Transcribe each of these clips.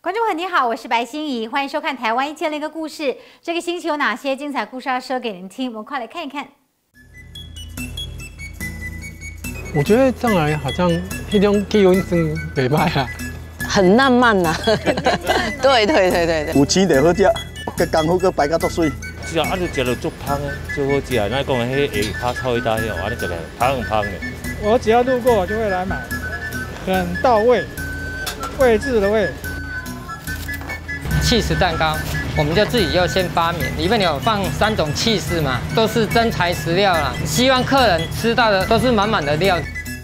观众朋友你好，我是白欣怡，欢迎收看《台湾1001个故事》。这个星期有哪些精彩故事要说给您听？我们快来看一看。 我觉得上来好像那种气温真袂歹啊， 很浪漫呐、对。 有钱就好食，佮功夫佮摆甲足水。 是啊，你食到足香的，足好食。咱讲的迄下骹草一大条，安尼食来香的。 我只要路过，我就会来买，很到位，位置的位。 起司蛋糕，我们就自己又先发明，里面有放3种起司嘛，都是真材实料啦。希望客人吃到的都是满满的料。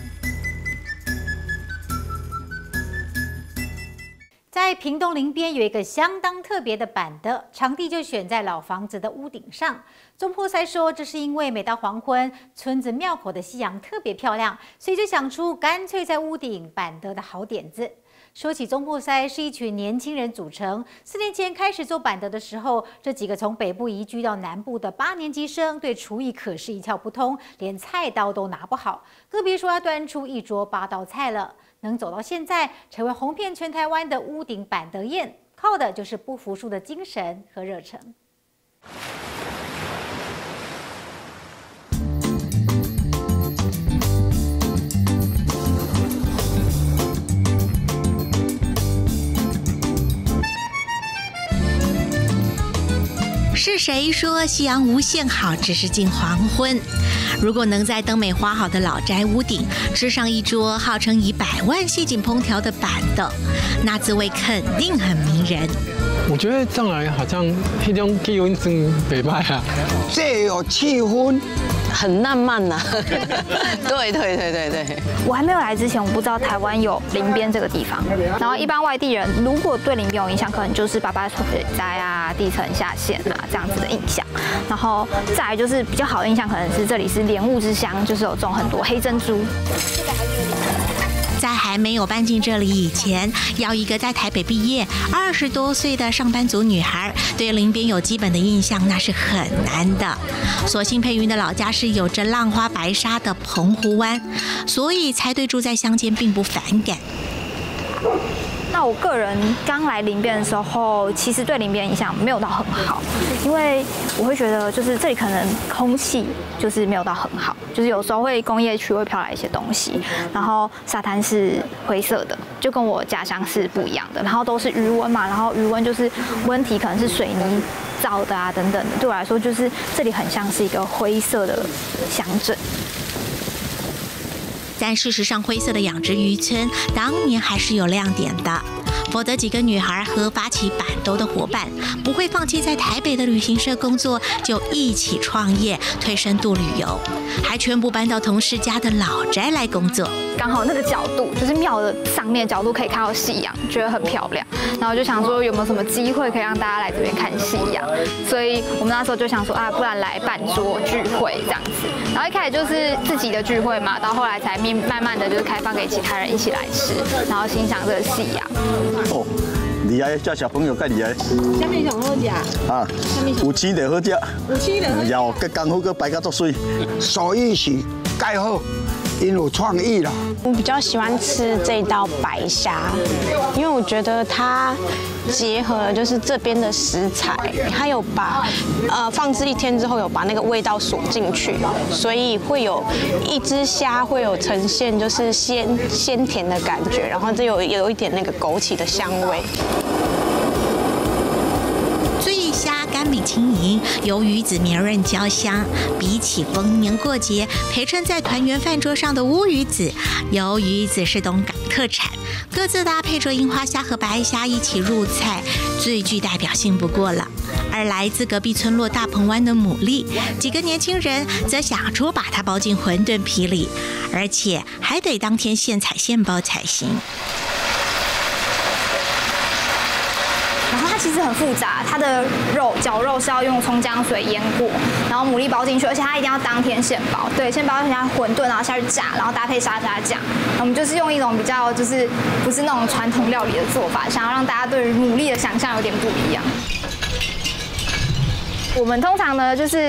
在屏东林边有一个相当特别的板的场地，就选在老房子的屋顶上。中破塞说，这是因为每到黄昏，村子庙口的夕阳特别漂亮，所以就想出干脆在屋顶板的好点子。说起中破塞，是一群年轻人组成。4年前开始做板的时候，这几个从北部移居到南部的8年级生，对厨艺可是一窍不通，连菜刀都拿不好，更别说要端出一桌8道菜了。能走到现在，成为红遍全台湾的屋顶板德宴，靠的就是不服输的精神和热忱。 是谁说夕阳无限好，只是近黄昏？如果能在灯美花好的老宅屋顶吃上一桌号称以100万细井烹调的板豆，那滋味肯定很迷人。 我觉得上来好像那种气温真袂歹啊， 这有气氛，很浪漫呐、对。 我还没有来之前，我不知道台湾有林边这个地方。然后一般外地人如果对林边有印象，可能就是爸爸水灾啊、地层下陷啊这样子的印象。然后再来就是比较好的印象，可能是这里是莲雾之乡，就是有种很多黑珍珠。 在还没有搬进这里以前，要一个在台北毕业20多岁的上班族女孩对林边有基本的印象，那是很难的。所幸佩云的老家是有着浪花白沙的澎湖湾，所以才对住在乡间并不反感。 那我个人刚来林边的时候，其实对林边印象没有到很好，因为我会觉得就是这里可能空气就是没有到很好，就是有时候会工业区会飘来一些东西，然后沙滩是灰色的，就跟我家乡是不一样的，然后都是余温嘛，然后余温就是温体可能是水泥造的啊等等的，对我来说就是这里很像是一个灰色的乡镇。 但事实上，灰色的养殖渔村当年还是有亮点的，否则几个女孩合发起板豆的伙伴，不会放弃在台北的旅行社工作，就一起创业，推深度旅游，还全部搬到同事家的老宅来工作。 刚好那个角度就是庙的上面角度可以看到夕阳，觉得很漂亮。然后就想说有没有什么机会可以让大家来这边看夕阳，所以我们那时候就想说啊，不然来办桌聚会这样子。然后一开始就是自己的聚会嘛，到后来才慢慢的就是开放给其他人一起来吃，然后欣赏这个夕阳。 哦，厉害，叫小朋友更厉害。 下面上好食啊，有钱就好食， 有钱就好食， 然后佮功夫佮摆甲足水， 手艺是盖好。因有创意啦。 我比较喜欢吃这道白虾，因为我觉得它结合了就是这边的食材，它有把放置1天之后有把那个味道锁进去，所以会有一只虾会有呈现就是鲜甜的感觉，然后这有一点那个枸杞的香味。 醉虾甘美轻盈，由鱼子绵润焦香。比起逢年过节陪衬在团圆饭桌上的乌鱼子，鱿鱼子是东港特产，各自搭配着樱花虾和白虾一起入菜，最具代表性不过了。而来自隔壁村落大鹏湾的牡蛎，几个年轻人则想出把它包进馄饨皮里，而且还得当天现采现包才行。 然后它其实很复杂，它的绞肉是要用葱姜水腌过，然后牡蛎包进去，而且它一定要当天现包。对，先包成馄饨，然后下去炸，然后搭配沙沙酱。我们就是用一种比较就是不是那种传统料理的做法，想要让大家对于牡蛎的想象有点不一样。我们通常呢就是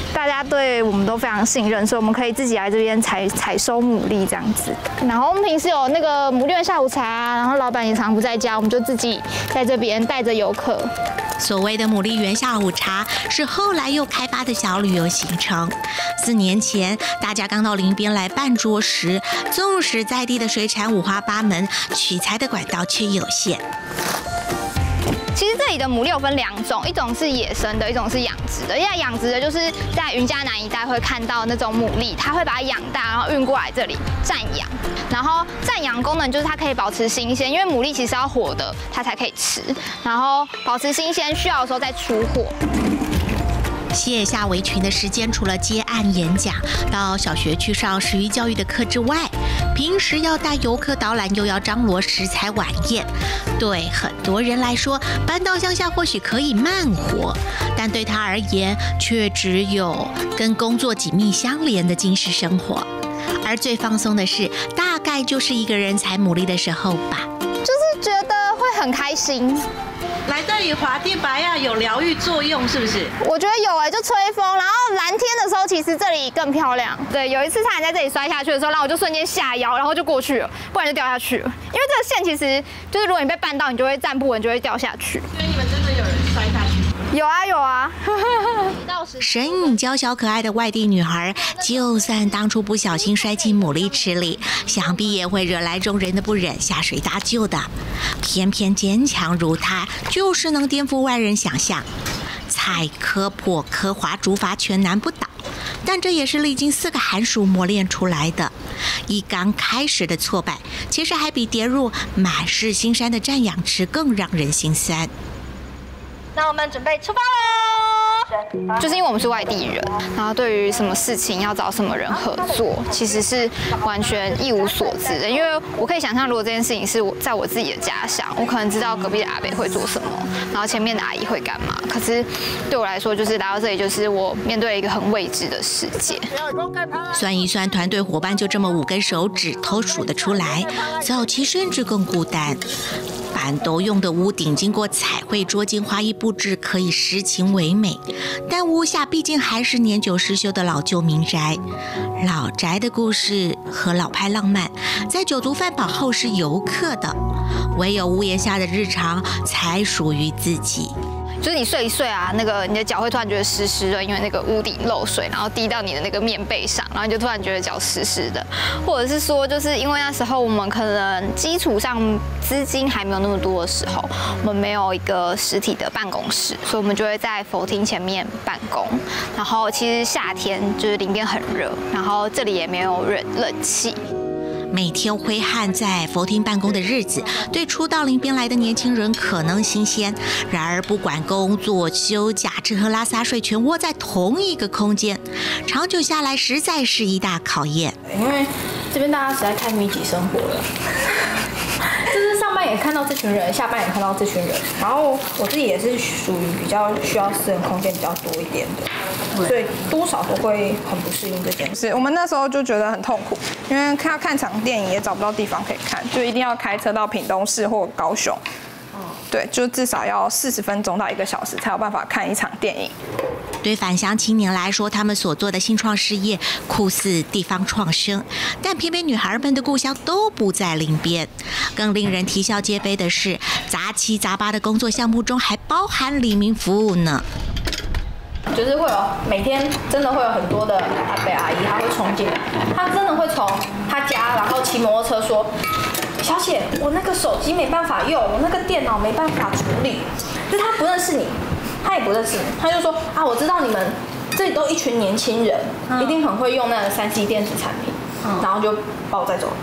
大家对我们都非常信任，所以我们可以自己来这边采收牡蛎这样子。然后我们平时有那个牡蛎园下午茶，然后老板也常不在家，我们就自己在这边带着游客。 所谓的牡蛎园下午茶是后来又开发的小旅游行程。4年前，大家刚到林边来办桌时，纵使在地的水产五花八门，取材的管道却有限。 其实这里的牡蛎有分2种，一种是野生的，一种是养殖的。现在养殖的就是在云嘉南一带会看到那种牡蛎，它会把它养大，然后运过来这里暂养。然后暂养功能就是它可以保持新鲜，因为牡蛎其实要活的，它才可以吃。然后保持新鲜，需要的时候再出货。 卸下围裙的时间，除了接案演讲、到小学去上食育教育的课之外，平时要带游客导览，又要张罗食材晚宴。对很多人来说，搬到乡下或许可以慢活，但对他而言，却只有跟工作紧密相连的精神生活。而最放松的是，大概就是一个人采牡蛎的时候吧。 就是觉得会很开心。 来这里滑地拔亚有疗愈作用，是不是？ 我觉得有就吹风，然后蓝天的时候，其实这里更漂亮。对，有一次差点在这里摔下去的时候，然后我就瞬间下腰，然后就过去了，不然就掉下去了。因为这个线其实就是如果你被绊到，你就会站不稳，就会掉下去。 所以你们真的有人摔下去？ 有啊。 身影娇小可爱的外地女孩，就算当初不小心摔进牡蛎池里，想必也会惹来众人的不忍，下水搭救的。偏偏坚强如她，就是能颠覆外人想象。采科破科滑竹筏全难不倒，但这也是历经4个寒暑磨练出来的。一刚开始的挫败，其实还比跌入满是新山的战养池更让人心酸。 那我们准备出发喽！就是因为我们是外地人，然后对于什么事情要找什么人合作，其实是完全一无所知的。因为我可以想象，如果这件事情是在我自己的家乡，我可能知道隔壁的阿伯会做什么，然后前面的阿姨会干嘛。可是对我来说，就是来到这里，就是我面对一个很未知的世界。 算一算，团队伙伴就这么5根手指头数得出来，早期甚至更孤单。板斗用的屋顶经过彩绘捉金花艺布置，可以诗情唯美，但屋下毕竟还是年久失修的老旧民宅。老宅的故事和老派浪漫，在酒足饭饱后是游客的，唯有屋檐下的日常才属于自己。 就是你睡一睡啊，那个你的脚会突然觉得湿湿的，因为那个屋顶漏水，然后滴到你的那个棉被上，然后你就突然觉得脚湿湿的。或者是说，就是因为那时候我们可能基础上资金还没有那么多的时候，我们没有一个实体的办公室，所以我们就会在佛厅前面办公。然后其实夏天就是林边很热，然后这里也没有冷气。 每天挥汗在佛厅办公的日子，对初到林边来的年轻人可能新鲜。然而，不管工作、休假、吃喝拉撒睡，全窝在同一个空间，长久下来实在是一大考验。 因为这边大家实在太密集生活了，就是上班也看到这群人，下班也看到这群人。然后我自己也是属于比较需要私人空间比较多一点的，所以多少都会很不适应这件事。 我们那时候就觉得很痛苦，因为看场电影也找不到地方可以看，就一定要开车到屏东市或高雄。对，就至少要40分钟到1个小时才有办法看一场电影。 对返乡青年来说，他们所做的新创事业酷似地方创生，但偏偏女孩们的故乡都不在林边。更令人啼笑皆非的是，杂七杂八的工作项目中还包含里民服务呢。 就是会有每天真的会有很多的阿伯阿姨，他会冲进来，他真的会从他家然后骑摩托车说：“小姐，我那个手机没办法用，我那个电脑没办法处理。”就是他不认识你，他也不认识你，他就说：“啊，我知道你们这里都一群年轻人，一定很会用那个3C 电子产品。”然后就把我带走了。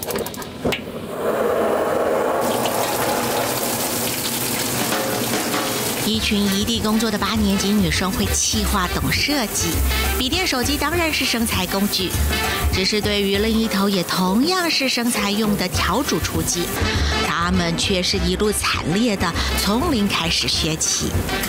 一群异地工作的8年级女生会企划懂设计，笔电手机当然是生财工具，只是对于另一头也同样是生财用的调煮厨机，她们却是一路惨烈的从零开始学起。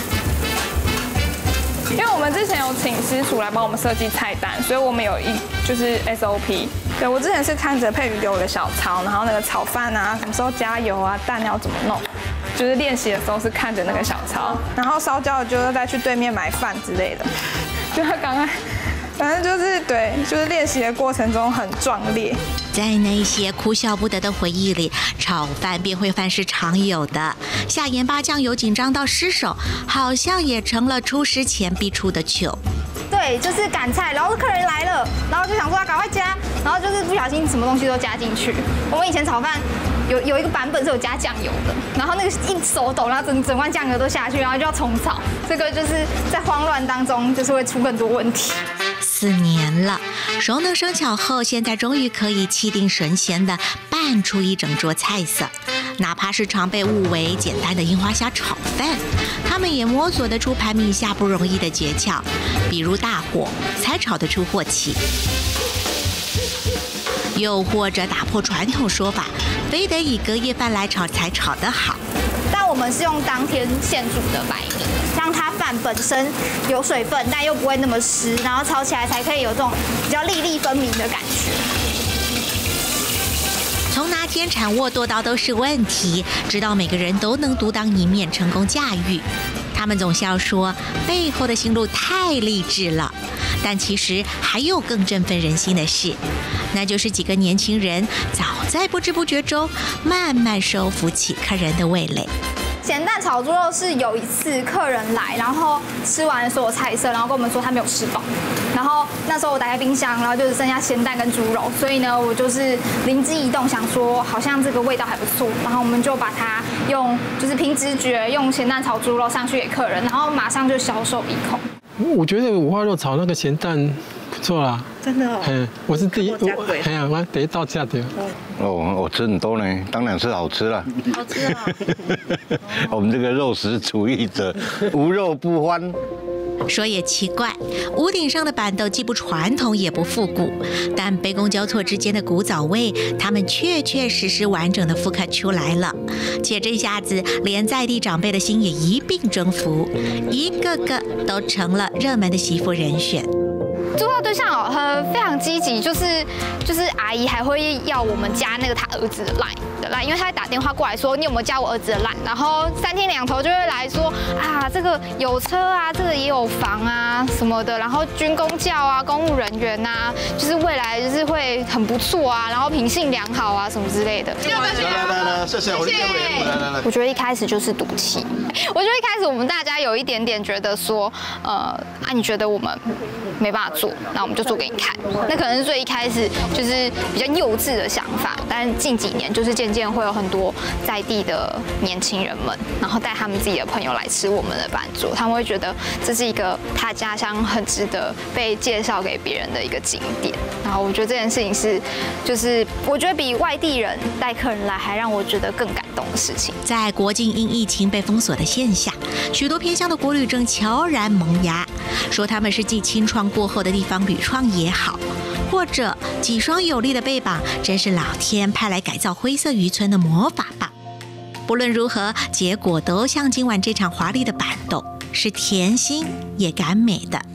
因为我们之前有请师厨来帮我们设计菜单，所以我们有就是 SOP。对，我之前是看着佩瑜给我的小抄，然后那个炒饭啊，什么时候加油啊，蛋要怎么弄，就是练习的时候是看着那个小抄，然后烧焦了就再去对面买饭之类的。 就他刚刚，反正就是对，就是练习的过程中很壮烈。 在那些哭笑不得的回忆里，炒饭变烩饭是常有的。下盐巴酱油紧张到失手，好像也成了出师前必出的糗。 对，就是赶菜，然后客人来了，然后就想说要赶快加，然后就是不小心什么东西都加进去。我们以前炒饭有一个版本是有加酱油的，然后那个一手抖，然后整罐酱油都下去，然后就要重炒。这个就是在慌乱当中，就是会出更多问题。 4年了，熟能生巧后，现在终于可以气定神闲地拌出一整桌菜色。哪怕是常被误为简单的樱花虾炒饭，他们也摸索得出排名下不容易的诀窍，比如大火才炒得出镬气，又或者打破传统说法，非得以隔夜饭来炒才炒得好。 但我们是用当天现煮的白米，让它饭本身有水分，但又不会那么湿，然后炒起来才可以有这种比较粒粒分明的感觉。 从拿煎铲握剁刀都是问题，直到每个人都能独当一面，成功驾驭。他们总笑说背后的心路太励志了，但其实还有更振奋人心的事，那就是几个年轻人早在不知不觉中慢慢收服起客人的味蕾。 咸蛋炒猪肉是有一次客人来，然后吃完所有菜色，然后跟我们说他没有吃饱，然后那时候我打开冰箱，然后就只剩下咸蛋跟猪肉，所以呢，我就是灵机一动，想说好像这个味道还不错，然后我们就把它用就是凭直觉用咸蛋炒猪肉上去给客人，然后马上就销售一空。 我觉得五花肉炒那个咸蛋不错啦， 真的哦。 我是第一道价的。 我吃很多呢，当然是好吃了。 好吃啊！ 我们这个肉食主义者，无肉不欢。 说也奇怪，屋顶上的板豆既不传统也不复古，但杯弓交错之间的古早味，他们确实完整的复刻出来了。且这下子连在地长辈的心也一并征服，一个个都成了热门的媳妇人选。 租套对象非常积极，就是阿姨还会要我们加那个他儿子的 line，因为他会打电话过来说你有没有加我儿子的 line， 然后3天2头就会来说啊这个有车啊，这个也有房啊什么的，然后军公教啊，公务人员啊，就是未来就是会很不错啊，然后品性良好啊什么之类的。 来，谢谢。 我觉得一开始就是赌气，我觉得一开始我们大家有一点点觉得说，你觉得我们没办法做，那我们就做给你看。那可能是最一开始就是比较幼稚的想法，但近几年就是渐渐会有很多在地的年轻人们，然后带他们自己的朋友来吃我们的板桌，他们会觉得这是一个他家乡很值得被介绍给别人的一个景点。然后我觉得这件事情是，就是我觉得比外地人带客人来还让我觉得更感动的事情。 在国境因疫情被封锁的线下，许多偏乡的国旅正悄然萌芽，说他们是继清创过后的地方屡创也好，或者几双有力的背膀，真是老天派来改造灰色渔村的魔法棒。不论如何，结果都像今晚这场华丽的板豆，是甜心也甘美的。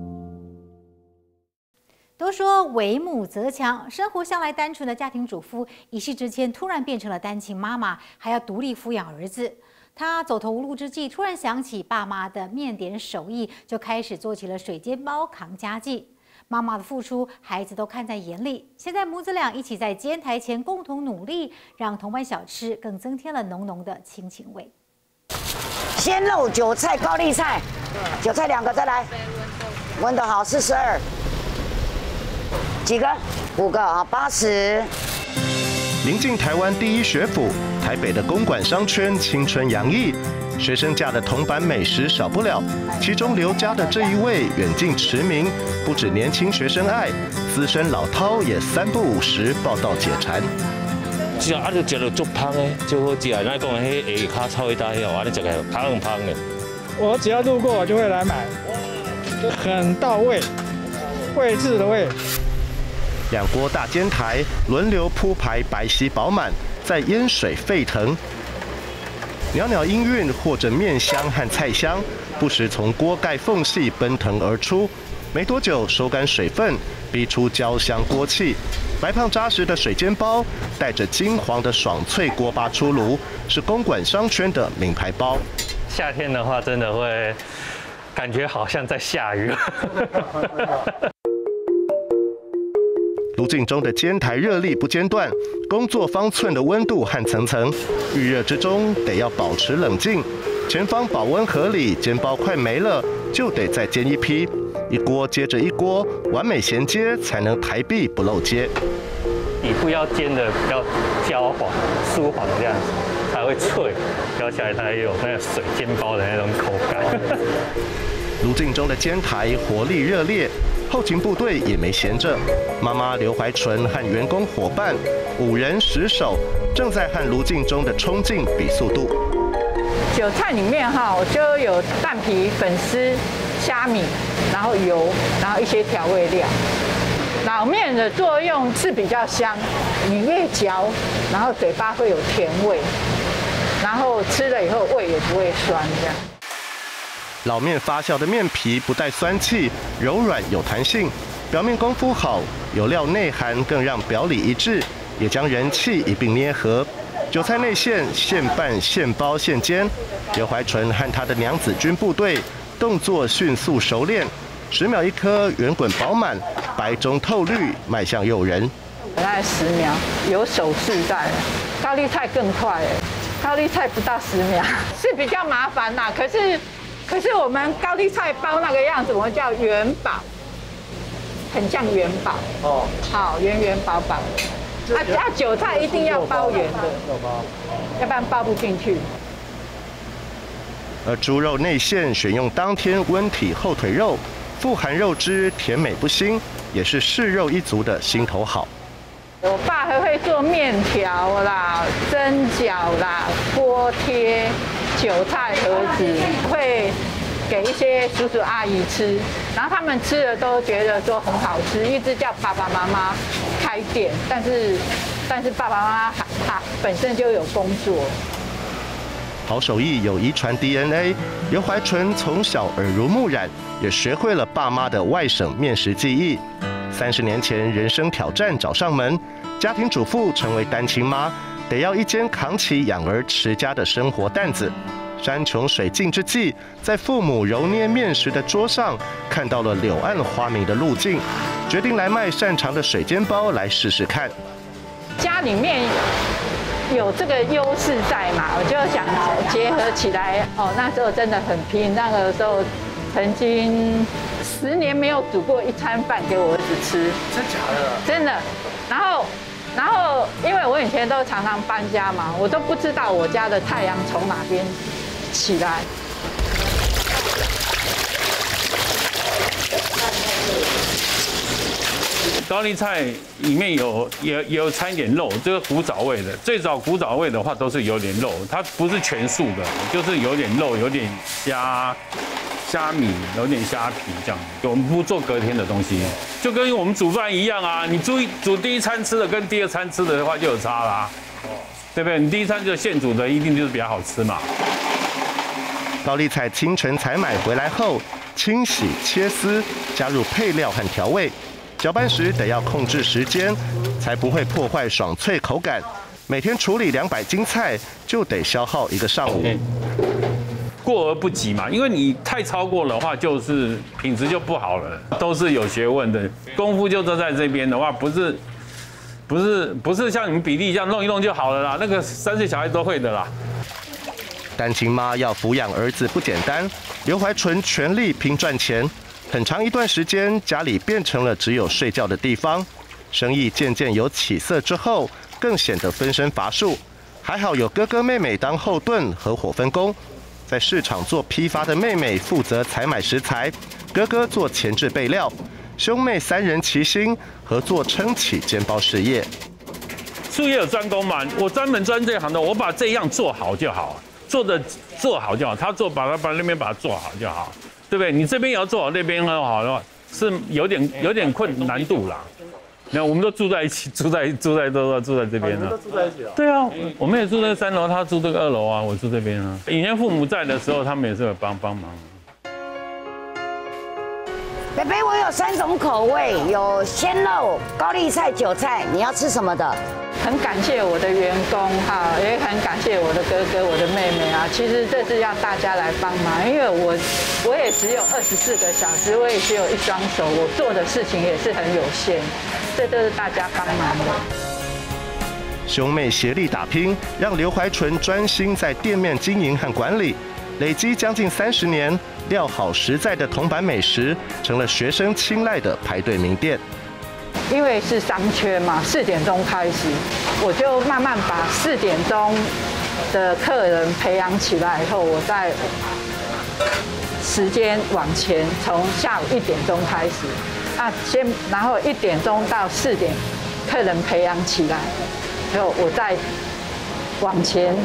都说为母则强，生活向来单纯的家庭主妇，一夕之间突然变成了单亲妈妈，还要独立抚养儿子。她走投无路之际，突然想起爸妈的面点手艺，就开始做起了水煎包扛家计。妈妈的付出，孩子都看在眼里。现在母子俩一起在煎台前共同努力，让铜板小吃更增添了浓浓的亲情味。 鲜肉、韭菜、高丽菜，韭菜2个，再来，温的好，42。几个？5个啊，80。 临近台湾第一学府，台北的公馆商圈青春洋溢，学生价的铜板美食少不了。其中刘家的这一位远近驰名，不止年轻学生爱，资深老饕也3不5时报道解馋。 是啊，就食到足香的，就好食。咱讲迄下骹炒一大迄安尼食起来香的。 我只要路过，我就会来买，很到位，位置的位。 2锅大煎台轮流铺排，白皙饱满，在烟水沸腾，袅袅音韵或者面香和菜香，不时从锅盖缝隙奔腾而出。没多久，收干水分，逼出焦香锅气。白胖扎实的水煎包，带着金黄的爽脆锅巴出炉，是公馆商圈的名牌包。 夏天的话，真的会感觉好像在下雨。 炉镜中的煎台热力不间断，工作方寸的温度和层层，预热之中得要保持冷静。前方保温盒里煎包快没了，就得再煎一批，一锅接着一锅，完美衔接才能台壁不漏接。 底部要煎的比较焦黄、酥黄这样子，才会脆，咬起来才有那个水煎包的那种口感。 炉镜中的煎台火力热烈，后勤部队也没闲着。妈妈刘怀纯和员工伙伴5人10手，正在和炉镜中的冲劲比速度。 韭菜里面我就有蛋皮、粉丝、虾米，然后油，然后一些调味料。老面的作用是比较香，你越嚼，然后嘴巴会有甜味，然后吃了以后胃也不会酸这样。 老面发酵的面皮不带酸气，柔软有弹性，表面功夫好，有料内涵更让表里一致，也将人气一并捏合。韭菜内馅现拌现包现煎，刘怀纯和他的娘子军部队动作迅速熟练，10秒一颗，圆滚饱满，白中透绿，卖相诱人。 大概10秒，有手势在。高丽菜更快高丽菜不到10秒，是比较麻烦啦。可是我们高丽菜包那个样子，我们叫元宝，很像元宝哦，好圆圆饱饱。韭菜一定要包圆的，要不然包不进去。 而猪肉内馅选用当天温体后腿肉，富含肉汁，甜美不腥，也是嗜肉一族的心头好。 我爸还会做面条啦、蒸饺啦、锅贴、韭菜盒子，会给一些叔叔阿姨吃，然后他们吃了都觉得说很好吃，一直叫爸爸妈妈开店，但是爸爸妈妈他本身就有工作。 好手艺有遗传 DNA， 刘怀纯从小耳濡目染，也学会了爸妈的外省面食技艺。30年前人生挑战找上门，家庭主妇成为单亲妈，得要一肩扛起养儿持家的生活担子。山穷水尽之际，在父母揉捏面食的桌上，看到了柳暗花明的路径，决定来卖擅长的水煎包来试试看。 家里面有这个优势在嘛，我就想结合起来。那时候真的很拼，那个时候曾经10年没有煮过一餐饭给我儿子吃。真假的？真的。然后因为我以前都常常搬家嘛，我都不知道我家的太阳从哪边起来。 高丽菜里面也有掺一点肉，这个古早味的。最早古早味的话都是有点肉，它不是全素的，就是有点肉，有点虾米，有点虾皮这样。我们不做隔天的东西，就跟我们煮饭一样啊。你煮第一餐吃的跟第2餐吃的话就有差啦，对不对？你第1餐就现煮的，一定就是比较好吃嘛。 高丽菜清晨采买回来后，清洗切丝，加入配料和调味。搅拌时得要控制时间，才不会破坏爽脆口感。每天处理200斤菜，就得消耗1个上午。 过而不及嘛，因为你太超过的话，就是品质就不好了。都是有学问的，功夫就都在这边的话，不是像你们比例这样弄一弄就好了啦。那个3岁小孩都会的啦。 单亲妈要抚养儿子不简单，刘怀纯全力拼赚钱。很长一段时间，家里变成了只有睡觉的地方。生意渐渐有起色之后，更显得分身乏术。还好有哥哥妹妹当后盾，合伙分工。在市场做批发的妹妹负责采买食材，哥哥做前置备料，兄妹3人齐心合作撑起煎包事业。 术业有专攻嘛，我专门专这行的，我把这样做好就好，做好就好，他把那边把它做好就好。对不对？你这边也要做好，那边很好的话，是有点难度啦。那我们都住在一起，住在这边呢。都住在一起啊？对啊，我们也住在3楼，他住这个2楼啊，我住这边啊。以前父母在的时候，他们也是有帮忙。 北北，我有3种口味，有鲜肉、高丽菜、韭菜，你要吃什么的？ 很感谢我的员工哈，也很感谢我的哥哥、我的妹妹啊。其实这是要大家来帮忙，因为我也只有24个小时，我也只有一双手，我做的事情也是很有限，这都是大家帮忙的。 兄妹协力打拼，让刘怀纯专心在店面经营和管理，累积将近30年，料好实在的铜板美食成了学生青睐的排队名店。 因为是商圈嘛，4点钟开始，我就慢慢把4点钟的客人培养起来以后，我再时间往前，从下午1点钟开始，然后1点钟到4点，客人培养起来，然后我再往前。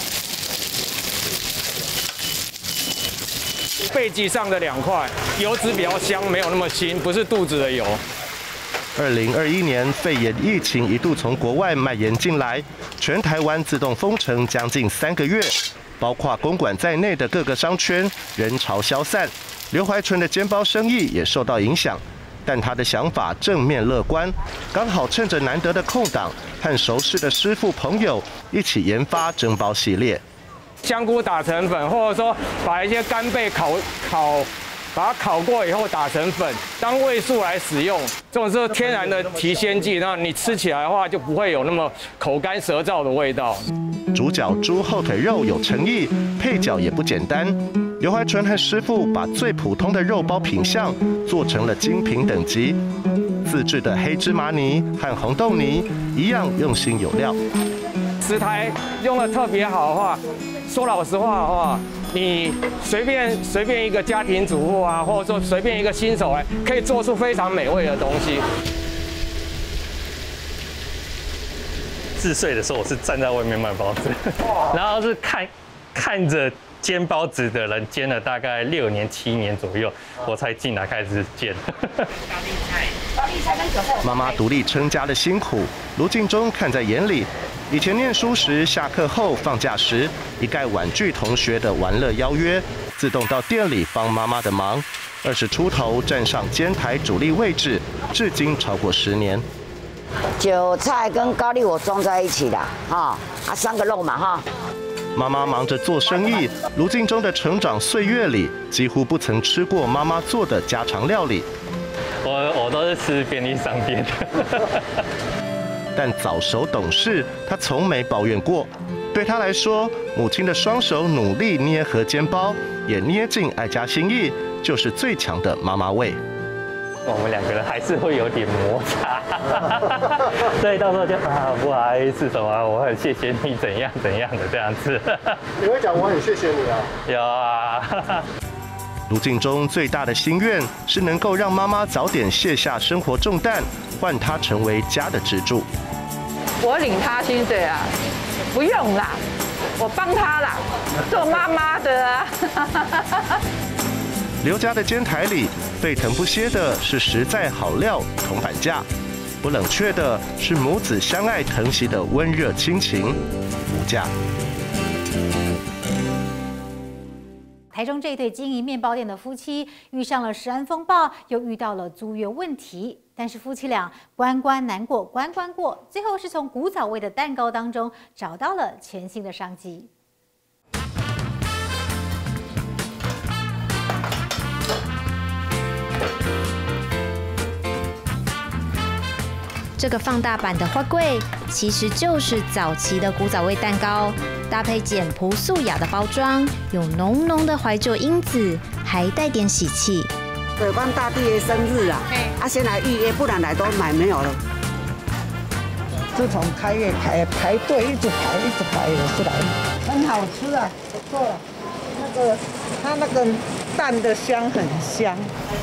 背脊上的2块油脂比较香，没有那么腥，不是肚子的油。 2021年肺炎疫情一度从国外蔓延进来，全台湾自动封城将近3个月，包括公馆在内的各个商圈人潮消散，刘怀纯的煎包生意也受到影响。但他的想法正面乐观，刚好趁着难得的空档，和熟识的师傅朋友一起研发蒸包系列。 香菇打成粉，或者说把一些干贝把它烤过以后打成粉，当味素来使用，这种是天然的提鲜剂，那你吃起来的话就不会有那么口干舌燥的味道。 主角猪后腿肉有诚意，配角也不简单。刘怀纯和师傅把最普通的肉包品相做成了精品等级，自制的黑芝麻泥和红豆泥一样用心有料。 食材用的特别好的话，说老实话的话，你随便一个家庭主妇啊，或者说随便一个新手可以做出非常美味的东西。 4岁的时候，我是站在外面卖包子，然后是看着煎包子的人煎了大概6年7年左右，我才进来开始煎。 妈妈独立撑家的辛苦，卢敬忠看在眼里。以前念书时，下课后放假时，一概婉拒同学的玩乐邀约，自动到店里帮妈妈的忙。20出头站上煎台主力位置，至今超过10年。 韭菜跟高丽我装在一起的，3个肉嘛哈。 妈妈忙着做生意，卢敬忠的成长岁月里，几乎不曾吃过妈妈做的家常料理。 我都是吃便利商店的。 但早熟懂事，他从没抱怨过。对他来说，母亲的双手努力捏合煎包，也捏进爱家心意，就是最强的妈妈味。 我们2个人还是会有点摩擦，所以到时候就不好意思什么，我很谢谢你怎样的这样子。 你会讲我很谢谢你啊？ 有啊。 卢敬忠最大的心愿是能够让妈妈早点卸下生活重担，换她成为家的支柱。 我领他薪水啊，不用啦，我帮他啦，做妈妈的啊。 刘家的煎台里沸腾不歇的是实在好料铜板价，不冷却的是母子相爱疼惜的温热亲情无价。 台中这一对经营面包店的夫妻遇上了食安风暴，又遇到了租约问题，但是夫妻俩关关难过关关过，最后是从古早味的蛋糕当中找到了全新的商机。 这个放大版的花柜其实就是早期的古早味蛋糕，搭配简朴素雅的包装，有浓浓的怀旧因子，还带点喜气。 对，帮大弟的生日啊，先来预约，不然来都买没有了。自从开业排队一直排也是来，很好吃啊，不错了。它那个蛋的香很香。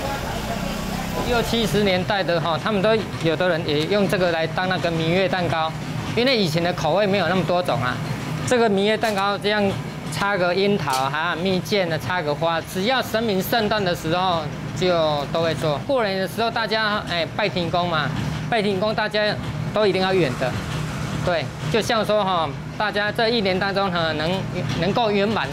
60、70年代的哈，他们都有的人也用这个来当那个蜜月蛋糕，因为以前的口味没有那么多种啊。这个蜜月蛋糕这样插个樱桃哈、蜜饯的插个花，只要神明圣诞的时候就都会做。过年的时候大家拜天公嘛，拜天公大家都一定要远的，对，就像说哈，大家这1年当中哈能够圆满。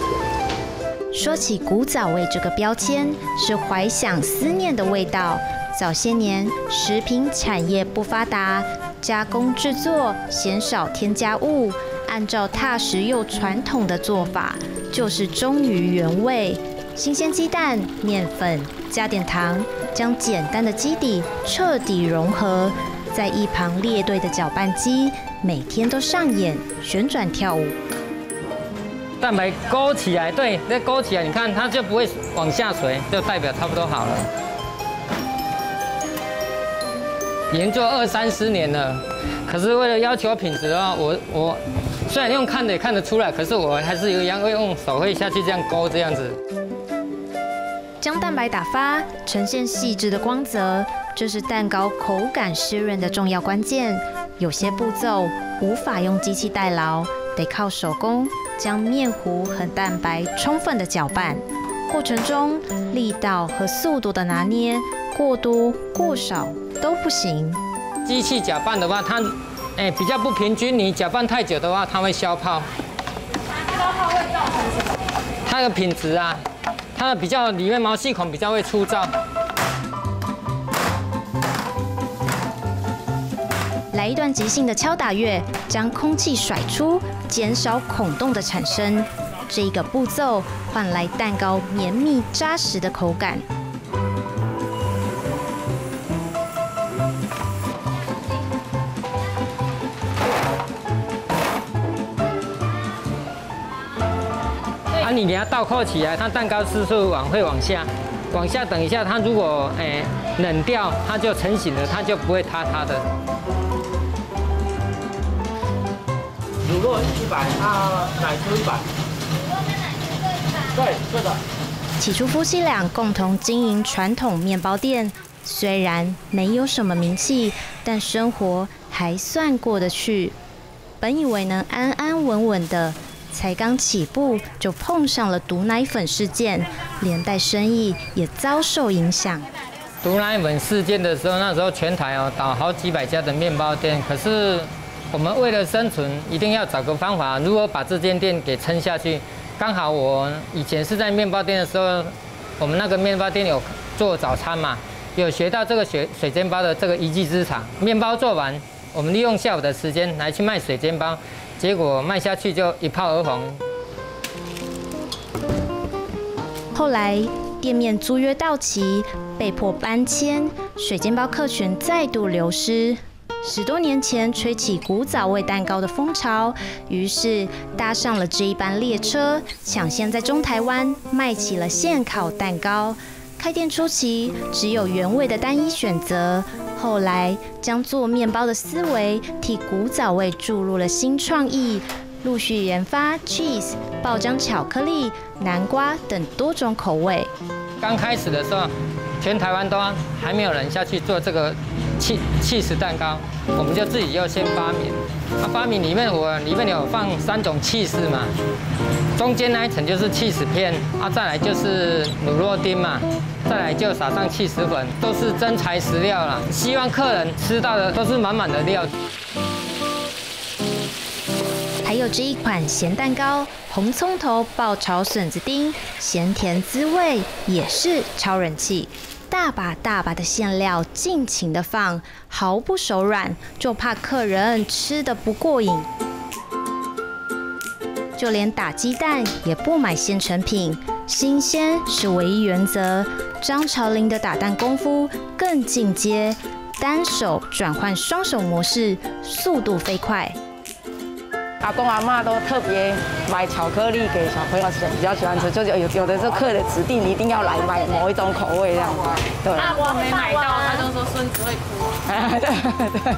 说起古早味这个标签，是怀想思念的味道。 早些年食品产业不发达，加工制作鲜少添加物，按照踏实又传统的做法，就是忠于原味。新鲜鸡蛋、面粉，加点糖，将简单的基底彻底融合，在一旁列队的搅拌机每天都上演旋转跳舞。 蛋白勾起来，对，那勾起来，你看它就不会往下垂，就代表差不多好了。已经做20-30年了，可是为了要求品质啊，我虽然用看的也看得出来，可是我还是一样会用手会下去这样勾这样子。 将蛋白打发，呈现细致的光泽，这是蛋糕口感湿润的重要关键。有些步骤无法用机器代劳，得靠手工将面糊和蛋白充分的搅拌。过程中力道和速度的拿捏，过多过少都不行。 机器搅拌的话，它比较不平均，你搅拌太久的话，它会消泡。消泡会造成什么？它的品质啊。它的比较里面毛细孔比较会粗糙。 来一段即兴的敲打乐，将空气甩出，减少孔洞的产生。这一个步骤换来蛋糕绵密扎实的口感。 你给它倒扣起来，它蛋糕是会往下，等一下，它如果冷掉，它就成型了，它就不会塌塌的。 乳酪100，奶酥100。对，是的。 起初夫妻俩共同经营传统面包店，虽然没有什么名气，但生活还算过得去。本以为能安安稳稳的。才刚起步就碰上了毒奶粉事件，连带生意也遭受影响。 毒奶粉事件的时候，那时候全台倒好几百家的面包店，可是我们为了生存，一定要找个方法，如何把这间店给撑下去。刚好我以前是在面包店的时候，我们那个面包店有做早餐嘛，有学到这个水煎包的这个一技之长。面包做完，我们利用下午的时间来去卖水煎包。结果卖下去就一炮而红。 后来店面租约到期，被迫搬迁，水煎包客群再度流失。10多年前吹起古早味蛋糕的风潮，于是搭上了这一班列车，抢先在中台湾卖起了现烤蛋糕。开店初期只有原味的单一选择，后来将做面包的思维替古早味注入了新创意，陆续研发 cheese、爆浆巧克力、南瓜等多种口味。 刚开始的时候，全台湾都还没有人下去做这个cheese蛋糕，我们就自己又先发明。发明里面有放3种cheese嘛，中间那一层就是cheese片，再来就是乳酪丁嘛，再来就撒上cheese粉，都是真材实料啦。希望客人吃到的都是满满的料。 还有这一款咸蛋糕，红葱头爆炒笋子丁，咸甜滋味也是超人气。大把大把的馅料尽情的放，毫不手软，就怕客人吃得不过瘾。就连打鸡蛋也不买现成品，新鲜是唯一原则。张朝林的打蛋功夫更进阶，单手转换双手模式，速度飞快。 阿公阿嬷都特别买巧克力给小朋友吃，比较喜欢吃，就是有的是客人指定一定要来买某一种口味这样。对。 那我没买到，他就说孙子会哭。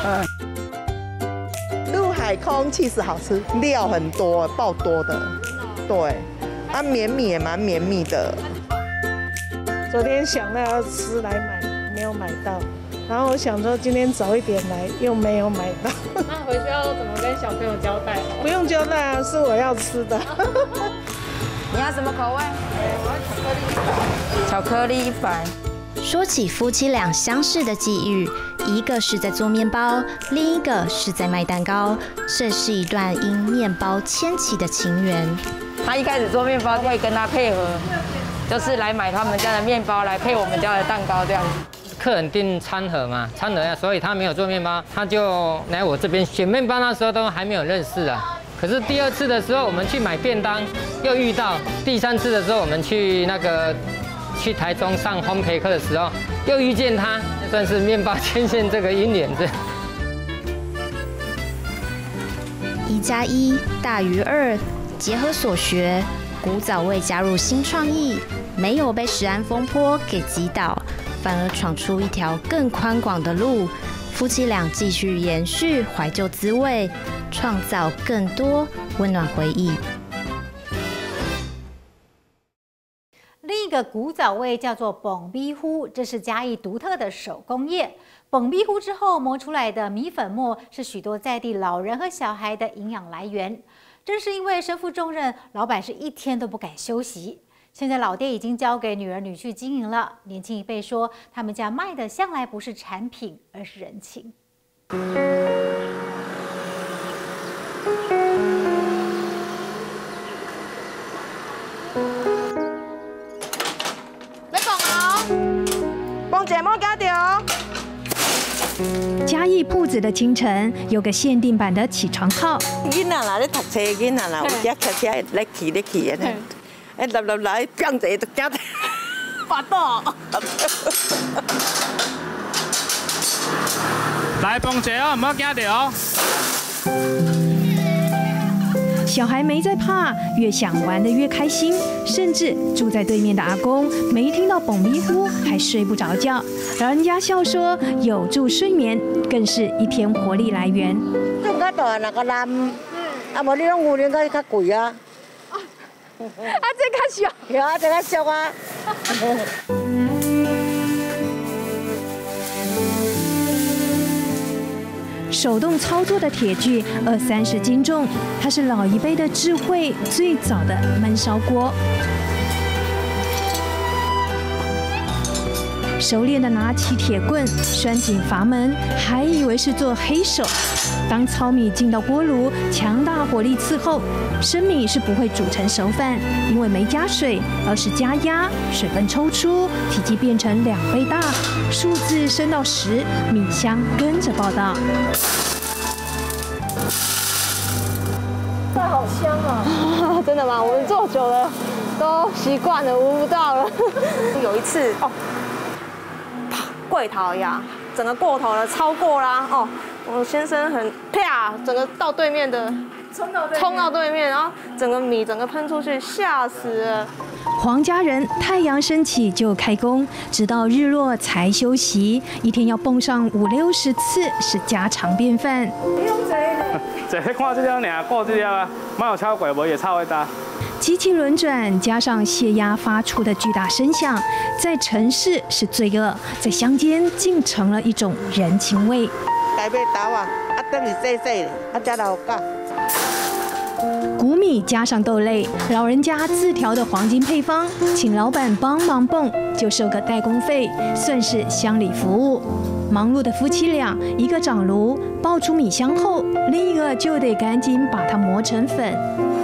对。 陆海空气势好吃，料很多，爆多的。对。绵密也蛮绵密的。 昨天想到要吃来买，没有买到。然后我想说今天早一点来，又没有买到。 那回去要怎么跟小朋友交代？ 不用交代啊，是我要吃的。 你要什么口味？我要巧克力100。 说起夫妻俩相识的际遇，一个是在做面包，另一个是在卖蛋糕。这是一段因面包牵起的情缘。 他一开始做面包会跟他配合，就是来买他们家的面包来配我们家的蛋糕这样子。 客人订餐盒嘛，餐盒呀，所以他没有做面包，他就来我这边选面包。那时候都还没有认识啊。可是第2次的时候，我们去买便当又遇到；第3次的时候，我们去台中上烘焙课的时候，又遇见他，算是面包牵线这个姻缘这。 1+1大于2，结合所学，古早味加入新创意，没有被食安风波给击倒，反而闯出一条更宽广的路。夫妻俩继续延续怀旧滋味，创造更多温暖回忆。 另一个古早味叫做蹦逼糊，这是嘉义独特的手工业。蹦逼糊之后磨出来的米粉末是许多在地老人和小孩的营养来源。正是因为身负重任，老板是一天都不敢休息。现在老店已经交给女儿女婿经营了。年轻一辈说，他们家卖的向来不是产品，而是人情。 来蹦哦，蹦姐莫加掉。 嘉义铺子的清晨有个限定版的起床号。 囡仔啦，咧读册，囡仔啦，有只骑车来去安尼。来，变者就惊发抖。 来蹦者哦，唔好惊着哦。 小孩没在怕，越想玩得越开心，甚至住在对面的阿公没听到蹦咪呼还睡不着觉，老人家笑说有助睡眠，更是一天活力来源。 种较大那个篮，啊无你拢牛奶较贵啊。 啊，这较俗， 有啊，这较俗啊。 手动操作的铁具20-30斤重，它是老一辈的智慧最早的焖烧锅。熟练的拿起铁棍，拴紧阀门，还以为是做黑手。当糙米进到锅炉，强大火力伺候，生米是不会煮成熟饭，因为没加水，而是加压，水分抽出，体积变成2倍大，数字升到10，米香跟着报道。 饭好香啊！真的吗？我们做久了都习惯了，闻不到了。 有一次哦，柜头呀，整个过头了，超过啦哦。我先生很啪，整个到对面的，冲到对面，然后整个米整个喷出去，吓死了。 黄家人太阳升起就开工，直到日落才休息，一天要蹦上50-60次是家常便饭。 坐去看这条尔，过这条啊，没有超过，无也超会大。 机器轮转加上泄压发出的巨大声响，在城市是罪恶，在乡间竟成了一种人情味。 该买豆啊，等于细细的，才老价。 谷米加上豆类，老人家自调的黄金配方，请老板帮忙蹦，就收个代工费，算是乡里服务。忙碌的夫妻俩，一个掌炉爆出米香后，另一个就得赶紧把它磨成粉。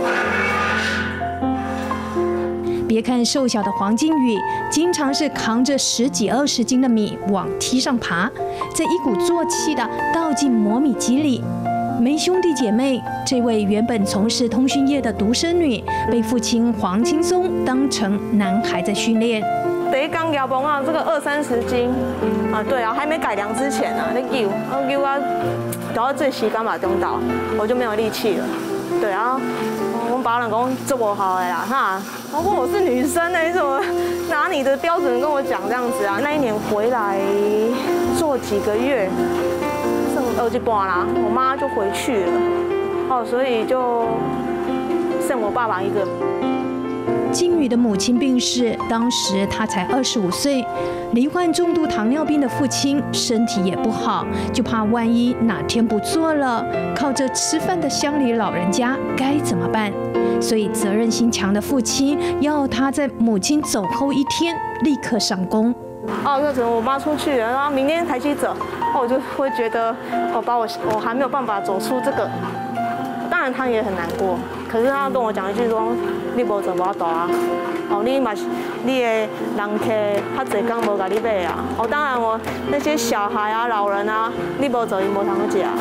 别看瘦小的黄金宇，经常是扛着10几20斤的米往梯上爬，再一鼓作气地倒进磨米机里。没兄弟姐妹，这位原本从事通讯业的独生女，被父亲黄青松当成男孩在训练。 第一缸摇蹦啊，这个20-30斤啊，对啊，还没改良之前啊，那摇啊，摇到最时间嘛中岛，我就没有力气了。对啊。我们爸人讲做不好的啦，哈，包括我是女生呢，你怎么拿你的标准跟我讲这样子啊？那一年回来做几个月，剩2斤半啦，我妈就回去了，哦，所以就剩我爸爸一个。 靖宇的母亲病逝，当时他才25岁，罹患重度糖尿病的父亲身体也不好，就怕万一哪天不做了，靠着吃饭的乡里老人家该怎么办？所以责任心强的父亲要他在母亲走后1天立刻上工。 哦，那可能我妈出去了，然后明天才去走，哦，我就会觉得，我还没有办法走出这个，当然他也很难过。 可是他跟我讲一句说，你无做无法度啊。哦，你的人客较侪工无甲你买啊。哦，当然我那些小孩啊、老人啊，你无做伊无通去食。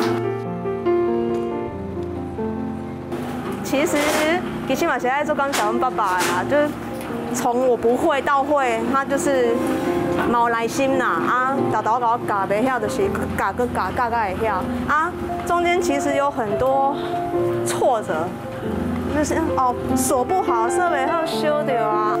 其实嘛，现在做感谢阮爸爸啦，就是从我不会到会，他就是蛮有耐心啦。啊，豆豆甲我教袂晓，就是教个会晓。啊，中间其实有很多挫折。 就是哦，锁不好，设备要修掉啊。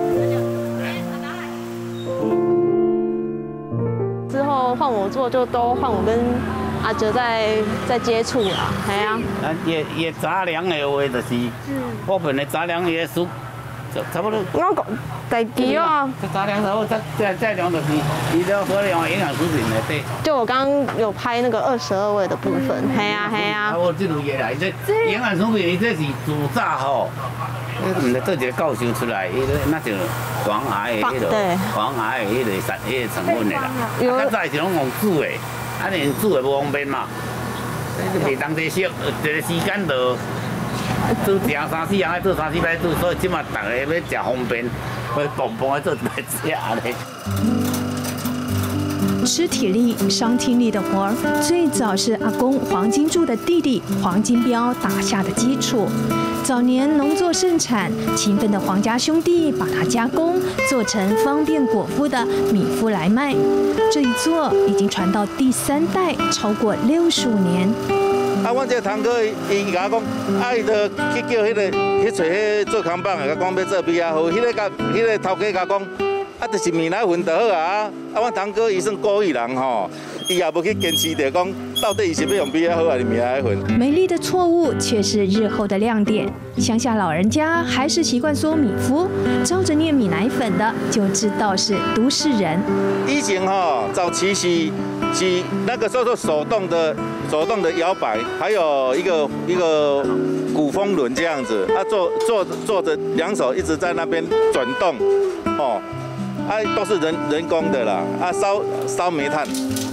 之后换我做，就都换我跟阿哲在接触啦，系啊。 也杂粮的话就是，我们的杂粮也属差不多。 我讲大基啊。 这杂粮然后再粮就是比较合量营养食品的对。 就我刚刚有拍那个22位的部分，系啊系啊。 我这路也来，这营养食品这是自早吼，唔是做一个教授出来，伊那就防癌的迄个防癌的迄个成分的啦。较早是拢用煮的，啊你煮的无方便嘛，你袂当地烧，一个时间就。 做一样3、4样，爱做3、4摆煮，所以即马大家要食方便，会蹦蹦的做一摆食咧。 吃体力、伤听力的活儿，最早是阿公黄金柱的弟弟黄金彪打下的基础。早年农作盛产，勤奋的黄家兄弟把它加工，做成方便果腹的米麸来卖。这一做已经传到第3代，超过65年。 啊，阮这个堂哥伊甲我讲，啊，伊就去叫迄个去找迄做扛棒的，甲讲要做比较好。迄个头家甲讲，啊，就是米奶粉就好啊。啊，阮堂哥伊算故意人吼，伊也无去坚持着讲，到底伊是要用比较好还是米奶粉？ 美丽的错误却是日后的亮点。乡下老人家还是习惯说米麸，照着念米奶粉的就知道是都市人。 以前吼，早期是那个叫做手动的摇摆，还有一个鼓风轮这样子，啊坐着2手一直在那边转动，哦，啊都是人工的啦，啊烧煤炭。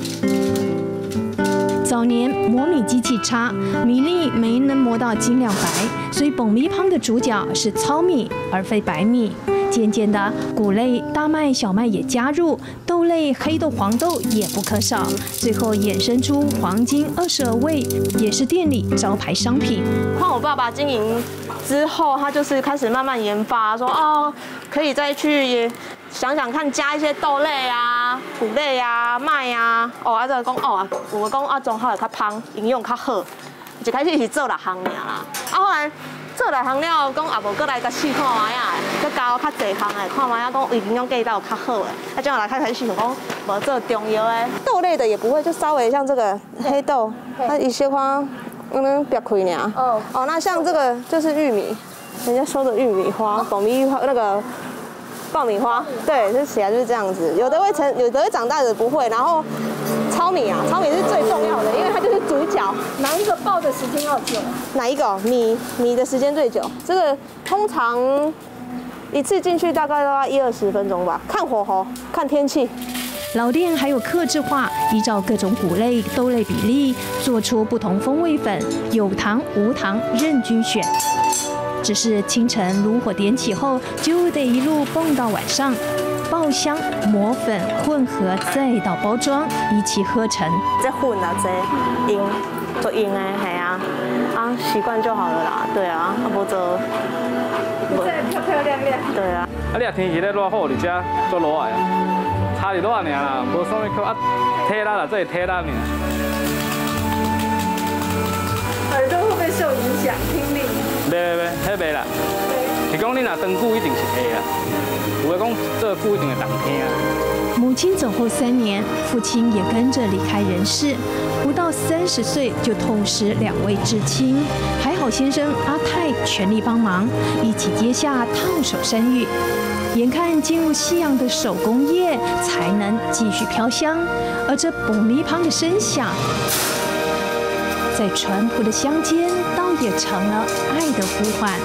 早年磨米机器差，米粒没能磨到晶亮白，所以爆米香的主角是糙米而非白米。 渐渐的，谷类、大麦、小麦也加入，豆类、黑豆、黄豆也不可少。最后衍生出黄金22味，也是店里招牌商品。 换我爸爸经营之后，他就是开始慢慢研发，说哦，可以再去也想想看，加一些豆类啊、谷类啊、麦啊。哦，啊，这讲哦，我讲啊，中好会较芳，营养较好。一开始是做6项尔啦，啊，后来。 做6项了，讲也无过来甲试看卖啊，再教较侪项的，看卖啊，讲营养价值有较好的，啊，这样来开始想讲，无做中药的，豆类的也不会，就稍微像这个黑豆，它一些花，别开呢。哦，那像这个就是玉米，人家说的玉米花、爆米花那个爆米花，对，这起来就是这样子，有的会长大，有的不会，然后。 糙米啊，糙米是最重要的，因为它就是主角。 哪一个爆的时间要久？ 哪一个？米的时间最久。这个通常一次进去大概要10-20分钟吧，看火候，看天气。 老店还有客制化，依照各种谷类、豆类比例，做出不同风味粉，有糖、无糖任君选。只是清晨炉火点起后，就得一路蹦到晚上。 爆香、磨粉混合，再到包装，一气呵成。 这混啊，这用做用的，系啊，啊习惯就好了啦。对啊，啊无做， 再漂漂亮亮。 对啊。 啊，你若天气咧热好，而且做热的啊，差是热尔啦，无啥物可啊，体力啦，这是体力尔。 耳朵会不会受影响？听力？ 袂，迄袂啦。是讲你若长久一定是会啦。 有的讲这久一定会当听啊。 母亲走后3年，父亲也跟着离开人世，不到30岁就痛失2位至亲。还好先生阿泰全力帮忙，一起接下烫手山芋。眼看进入夕阳的手工业才能继续飘香，而这爆米香的声响，在淳朴的乡间，倒也成了爱的呼唤。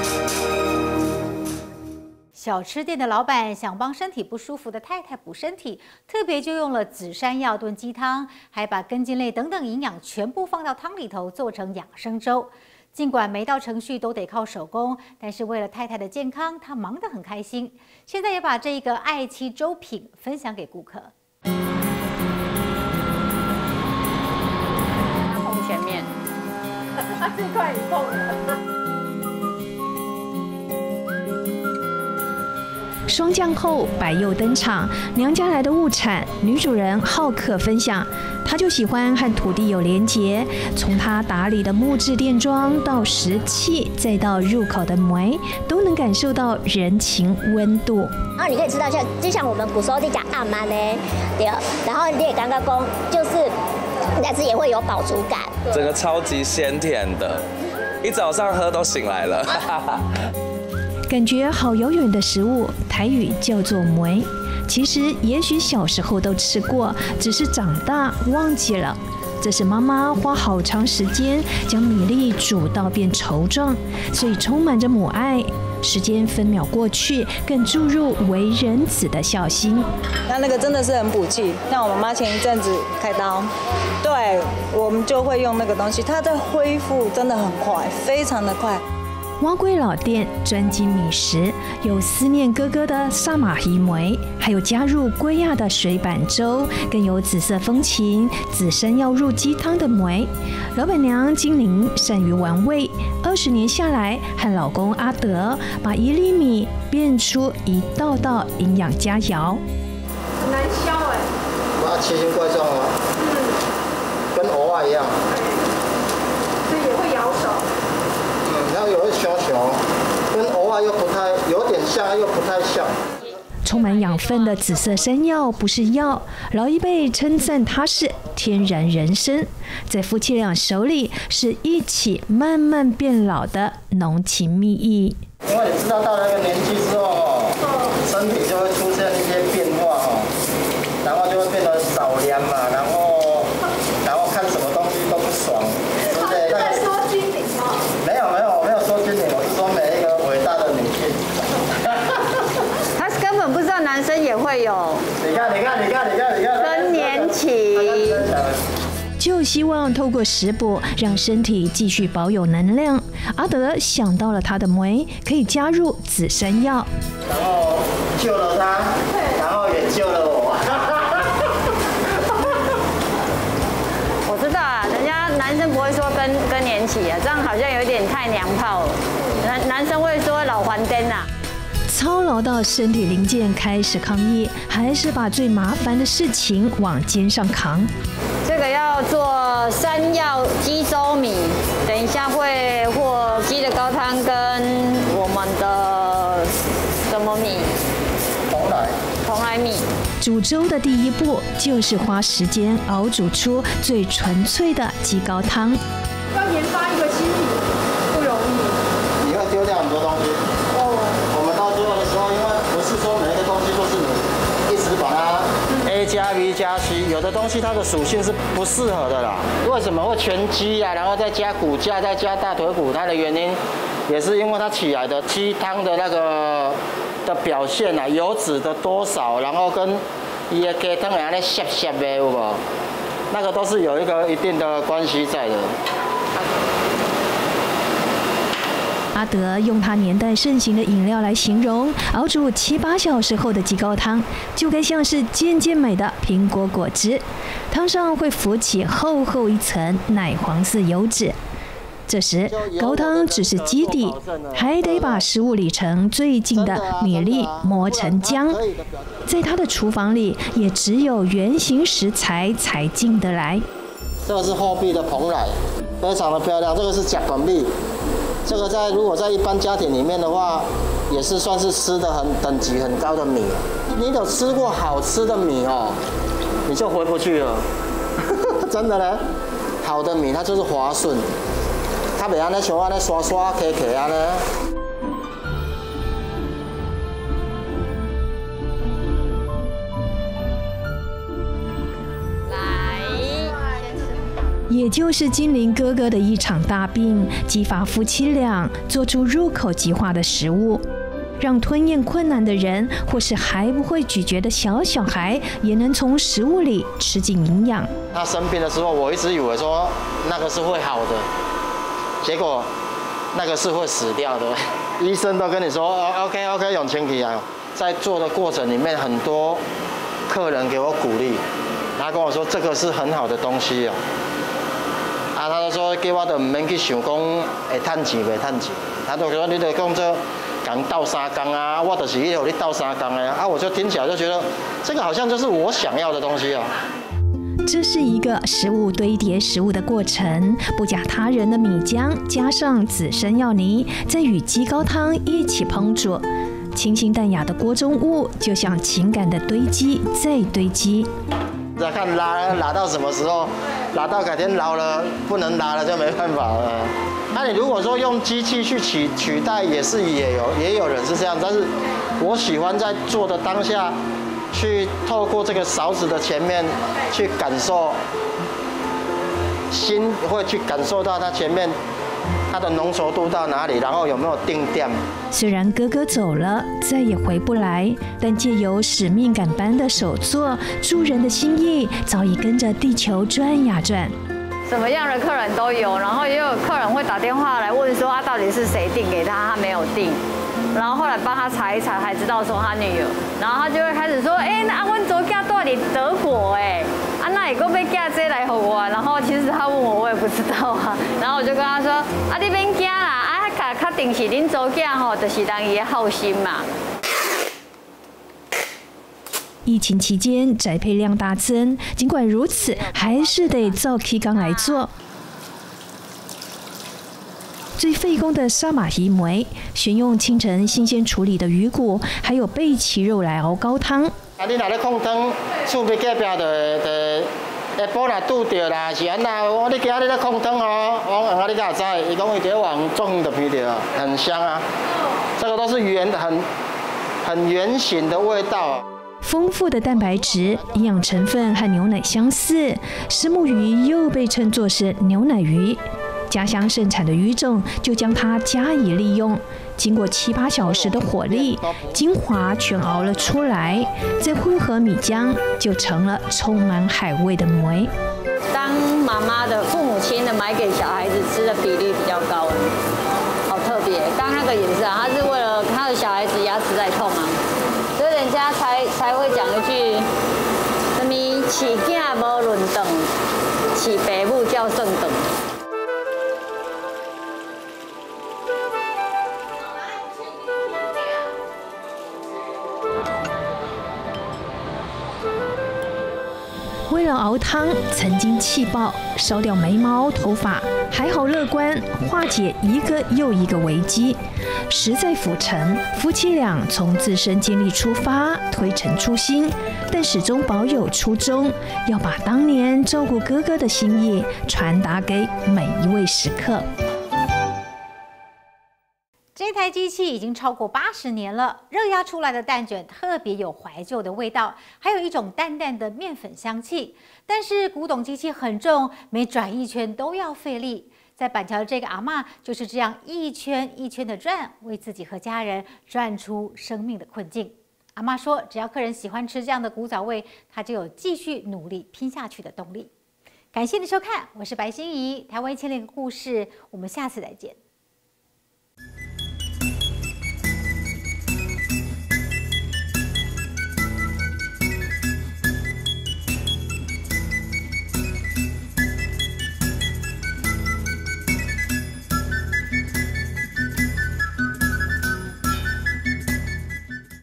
小吃店的老板想帮身体不舒服的太太补身体，特别就用了紫山药炖鸡汤，还把根茎类等等营养全部放到汤里头，做成养生粥。 尽管每道程序都得靠手工，但是为了太太的健康，他忙得很开心。现在也把这一个爱妻粥品分享给顾客。 碰前面，这块你碰了。 霜降后，白柚登场，娘家来的物产，女主人好客分享。她就喜欢和土地有连结，从她打理的木质店庄到石器，再到入口的梅，都能感受到人情温度。 然后你可以吃到就像我们古时候在讲阿妈呢，对，然后你也刚刚讲，就是但是也会有饱足感， 整个超级鲜甜的，一早上喝都醒来了。 感觉好遥远的食物，台语叫做梅。其实也许小时候都吃过，只是长大忘记了。这是妈妈花好长时间将米粒煮到变稠状，所以充满着母爱。时间分秒过去，更注入为人子的孝心。 那个真的是很补气。像我妈妈前一阵子开刀，对我们就会用那个东西，它的恢复真的很快，非常的快。 蛙龟老店专精米食，有思念哥哥的萨马希梅，还有加入龟亚的水板粥，更有紫色风情、紫参要入鸡汤的梅。老板娘金玲善于玩味，20年下来，和老公阿德把1粒米变出一道道营养佳肴。 很难削哎， 把它切成块状哦，跟蚵仔一样， 所以也会咬手。 然后有会小小，跟蚵仔又不太有点像，又不太像。 充满养分的紫色山药不是药，老一辈称赞它是天然人参，在夫妻俩手里是一起慢慢变老的浓情蜜意。 因为你知道到了那个年纪之后哦，身体就会出现一些变化哦，然后就会变得少量嘛，然后看什么东西都不爽。在说精灵吗？没有说精灵，我是说每一个伟大的女性。 他根本不知道男生也会有。 你看， 更年期。 就希望透过食补，让身体继续保有能量。阿德想到了他的梅可以加入紫参药， 然后救了他，然后也救了我。 我知道啊，人家男生不会说更年期啊，这样好像有点太娘炮了。男生会说老还灯啊。 操劳到身体零件开始抗议，还是把最麻烦的事情往肩上扛。 这个要做山药鸡粥米，等一下会和鸡的高汤跟我们的什么米？蓬莱米。 煮粥的第一步就是花时间熬煮出最纯粹的鸡高汤。 要研发一个新品不容易， 你会丢掉很多东西。我们到最后的时候，因为不是说每一个东西都是你一直把它 A 加 B 加 C， 有的东西它的属性是不适合的啦。为什么会全鸡啊，然后再加骨架，再加大腿骨？它的原因也是因为它起来的鸡汤的那个的表现啊，油脂的多少，然后跟伊的鸡汤安尼涩涩的有无？那个都是有一定的关系在的。 阿德用他年代盛行的饮料来形容，熬煮7、8小时后的鸡高汤，就该像是渐渐美的苹果果汁，汤上会浮起厚厚一层奶黄色油脂。这时高汤只是基底，还得把食物里程最近的米粒磨成浆。在他的厨房里，也只有原型食材才进得来。 这个是后壁的蓬莱，非常的漂亮。这个是甲苯米。这个如果在一般家庭里面的话，也是算是吃的等级很高的米。你有吃过好吃的米哦，你就回不去了。真的嘞，好的米它就是滑顺，它袂安尼像安尼刷刷 K K 安尼。 也就是金玲哥哥的一场大病，激发夫妻俩做出入口即化的食物，让吞咽困难的人或是还不会咀嚼的小孩也能从食物里吃进营养。 他生病的时候，我一直以为说那个是会好的，结果那个是会死掉的。医生都跟你说 OK， 用清气啊。在做的过程里面，很多客人给我鼓励，他跟我说这个是很好的东西哦。啊，他就说叫我都唔免去想讲会赚钱袂赚钱，他就说你得讲这讲倒3工啊，我就是要你倒3工的啊，我就听起来就觉得这个好像就是我想要的东西啊。 这是一个食物堆叠食物的过程，不假他人的米浆，加上紫参药泥，再与鸡高汤一起烹煮，清新淡雅的锅中物，就像情感的堆积再堆积。 再看拉到什么时候，拉到改天老了不能拉了就没办法了。那你如果说用机器去取代，也有人是这样，但是我喜欢在做的当下。去透过这个勺子的前面去感受，心会去感受到它前面它的浓稠度到哪里，然后有没有定点。 虽然哥哥走了，再也回不来，但借由使命感般的手作，助人的心意早已跟着地球转呀转。 什么样的客人都有，然后也有客人会打电话来问说啊，到底是谁订给他，他没有订。然后后来帮他查一查，才知道说他女儿，然后他就会开始说，那阮昨天住伫德国那也够要寄这来给我，然后其实他问我也不知道啊，然后我就跟他说，你免惊啦，确定是恁祖囝吼，就是人伊的好心嘛。 疫情期间宅配量大增，尽管如此，还是得照 K 缸来做。最费工的沙马鱼糜，选用清晨新鲜处理的鱼骨，还有贝鳍肉来熬高汤。 你若咧控汤，厝边隔壁就下晡若拄着啦，是安那？你今日咧控汤哦，王你敢知？伊讲伊伫往中的皮着，很香啊。这个都是很圆形的味道。 丰富的蛋白质，营养成分和牛奶相似，虱目鱼又被称作是牛奶鱼。家乡盛产的鱼种，就将它加以利用。经过7、8小时的火力，精华全熬了出来，再混合米浆，就成了充满海味的糜。 当妈妈的、父母亲的买给小孩子吃的比例比较高，好特别。刚那个也是啊，他是为了他的小孩子牙齿在痛啊，所以人家才会讲一句：什么饲囝无论长，饲爸母叫算长。 为了熬汤，曾经气爆，烧掉眉毛、头发，还好乐观，化解一个又一个危机。实在府城，夫妻俩从自身经历出发，推陈出新，但始终保有初衷，要把当年照顾哥哥的心意传达给每一位食客。 这台机器已经超过80年了，热压出来的蛋卷特别有怀旧的味道，还有一种淡淡的面粉香气。但是古董机器很重，每转一圈都要费力。在板桥的这个阿嬷就是这样一圈一圈的转，为自己和家人转出生命的困境。阿嬷说，只要客人喜欢吃这样的古早味，她就有继续努力拼下去的动力。感谢你收看，我是白欣怡，台湾1000个故事，我们下次再见。